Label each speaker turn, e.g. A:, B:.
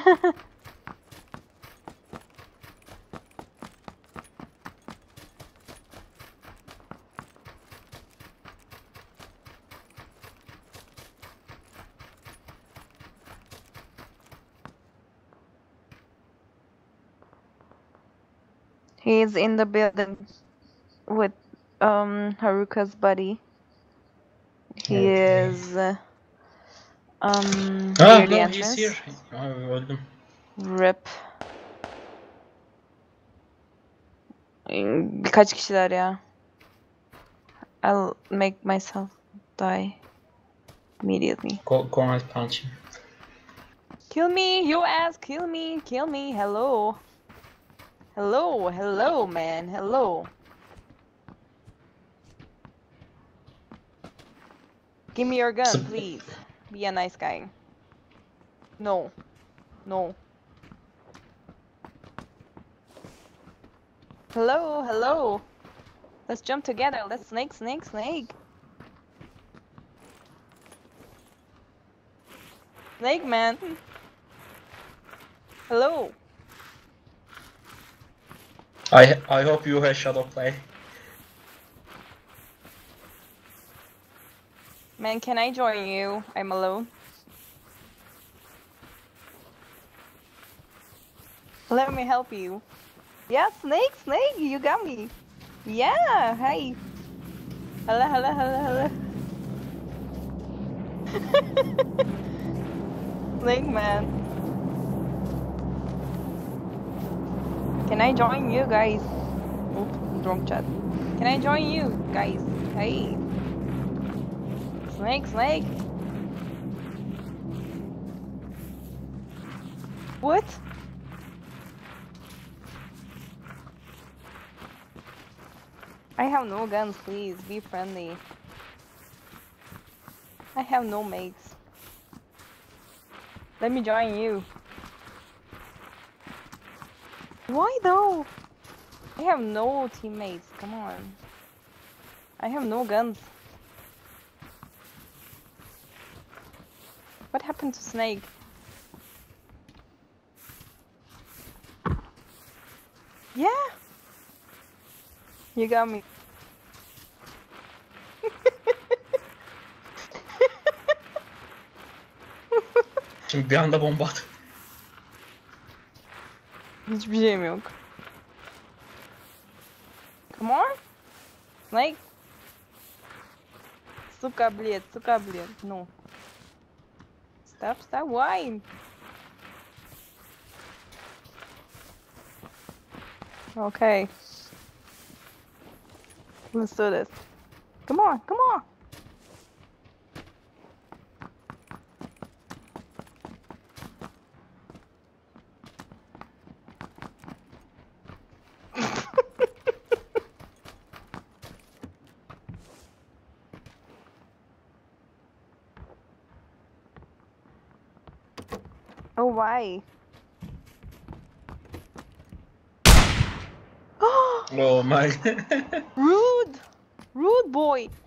A: He's in the building with Haruka's buddy. He is near the
B: No, he's
A: entrance.
B: here. Öldüm.
A: Rip. Birkaç kişiler ya. I'll make myself die immediately.
B: Go and punch him.
A: Kill me, you ass, kill me, hello. Hello, man, hello. Give me your gun, please. Be a nice guy. No. Hello. Let's jump together. Let's snake. Snake, man. Hello.
B: I hope you have shadow play.
A: Man, can I join you? I'm alone. Let me help you. Yeah, snake, you got me. Yeah, hi. Hello. Snake man. Can I join you guys? Oops, drunk chat. Can I join you guys? Hey. Snake. What? I have no guns, please. Be friendly. I have no mates. Let me join you. Why though? I have no teammates. Come on. I have no guns. What happened to Snake? Yeah. You got me.
B: Şimdi bir anda bomba at.
A: Hiçbir şeyim yok. Come on. Snake. Сука, блядь. No. Stop. Why? Okay. Let's do this. Come on. Oh, why?
B: Oh my.
A: Rude boy.